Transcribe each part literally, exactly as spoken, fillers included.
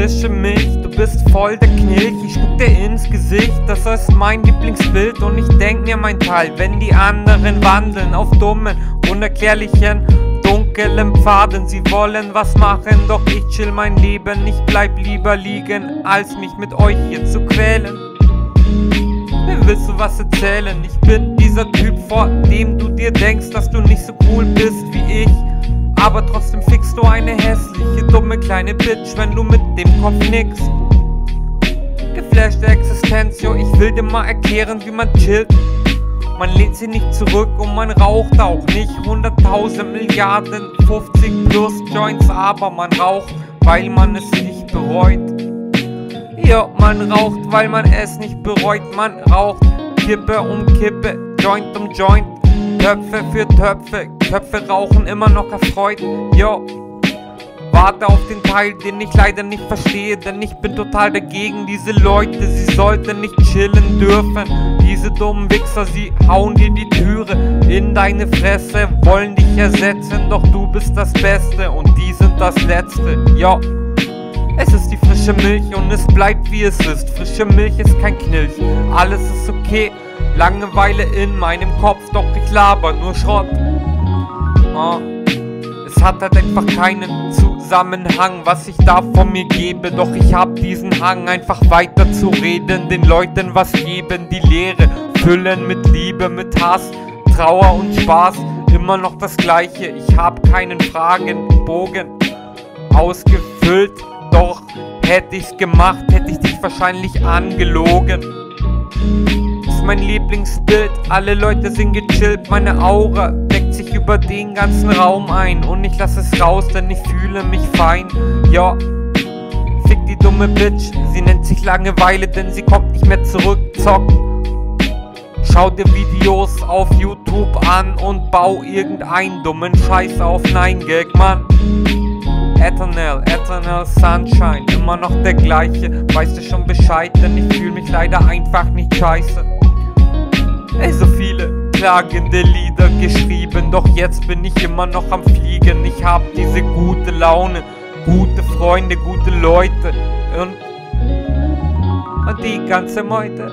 frische Milch, du bist voll der Knilch. Ich spuck dir ins Gesicht, das ist mein Lieblingsbild. Und ich denk mir mein Teil, wenn die anderen wandeln auf dummen, unerklärlichen, dunklen Pfaden. Sie wollen was machen, doch ich chill mein Leben. Ich bleib lieber liegen, als mich mit euch hier zu quälen. Mir willst du was erzählen? Ich bin dieser Typ, vor dem du dir denkst, dass du nicht so cool bist wie ich. Aber trotzdem fickst du eine hässliche, dumme kleine Bitch, wenn du mit dem Kopf nix. Geflashte Existenz, yo, ich will dir mal erklären, wie man chillt. Man lehnt sie nicht zurück und man raucht auch nicht hunderttausend Milliarden, fünfzig plus Joints, aber man raucht, weil man es nicht bereut. Ja, man raucht, weil man es nicht bereut. Man raucht Kippe um Kippe, Joint um Joint, Töpfe für Töpfe, Köpfe rauchen immer noch erfreut. Jo, warte auf den Teil, den ich leider nicht verstehe, denn ich bin total dagegen. Diese Leute, sie sollten nicht chillen dürfen. Diese dummen Wichser, sie hauen dir die Türe in deine Fresse, wollen dich ersetzen, doch du bist das Beste und die sind das Letzte. Jo, es ist die frische Milch und es bleibt wie es ist. Frische Milch ist kein Knilch, alles ist okay. Langeweile in meinem Kopf, doch ich laber nur Schrott. Oh. Es hat halt einfach keinen Zusammenhang, was ich da von mir gebe. Doch ich hab diesen Hang, einfach weiter zu reden, den Leuten was geben, die Leere füllen mit Liebe, mit Hass, Trauer und Spaß. Immer noch das Gleiche, ich hab keinen Fragenbogen ausgefüllt. Doch hätte ich's gemacht, hätte ich dich wahrscheinlich angelogen. Das ist mein Lieblingsbild, alle Leute sind gechillt, meine Aura deckt sich über den ganzen Raum ein. Und ich lass es raus, denn ich fühle mich fein. Ja, fick die dumme Bitch, sie nennt sich Langeweile, denn sie kommt nicht mehr zurück, zock. Schau dir Videos auf YouTube an und bau irgendeinen dummen Scheiß auf, nein Gag, Mann. Eternal, Eternal Sunshine, immer noch der gleiche, weißt du schon Bescheid, denn ich fühl mich leider einfach nicht scheiße. Ey, so viele klagende Lieder geschrieben, doch jetzt bin ich immer noch am Fliegen. Ich hab diese gute Laune, gute Freunde, gute Leute und, und die ganze Meute.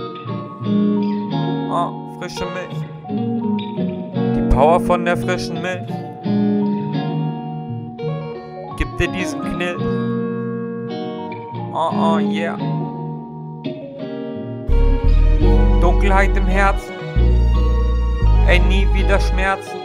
Oh, frische Milch, die Power von der frischen Milch. Gib dir diesen Knill. Oh, oh, yeah. Dunkelheit im Herzen. Ey, nie wieder Schmerzen.